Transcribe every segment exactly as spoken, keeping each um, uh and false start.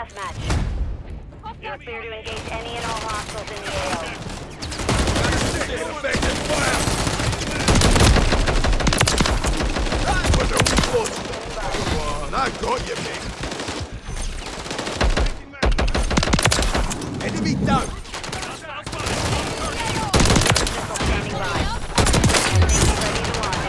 deathmatch. You're clear to engage any and all hostiles in the A O. Effective fire! That was a weak one! I got you, mate! Enemy down! Standing by. Enemies ready to launch.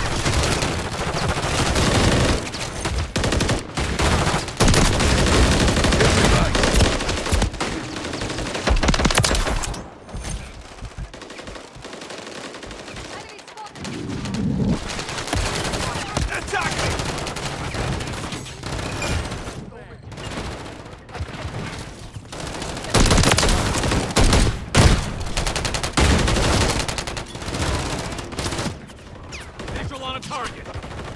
On a target.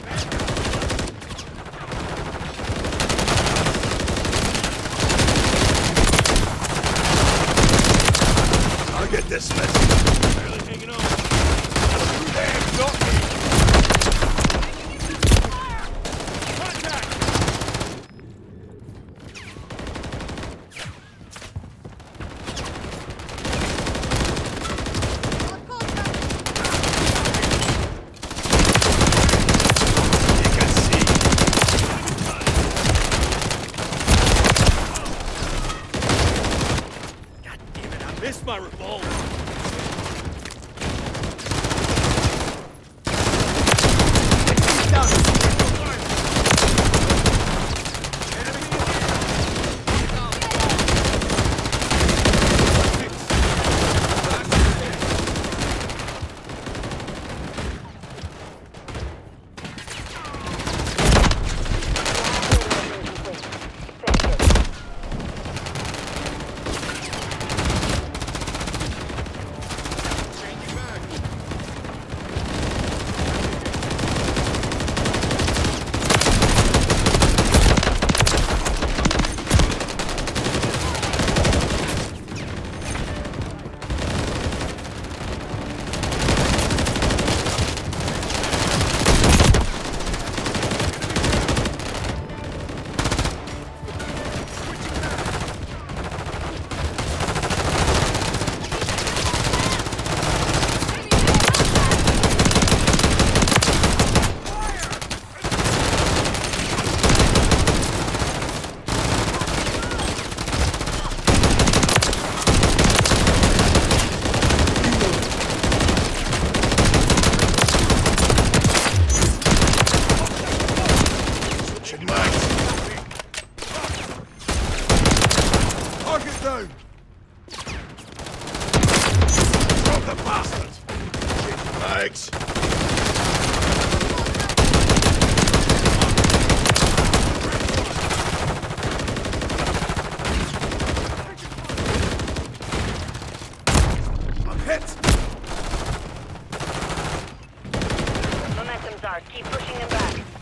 I'll get this message. Barely hanging on. Damn, got me. Contact! Missed my revolver. Target down! Drop the bastard! Thanks. I'm hit! Momentum's ours. Keep pushing them back.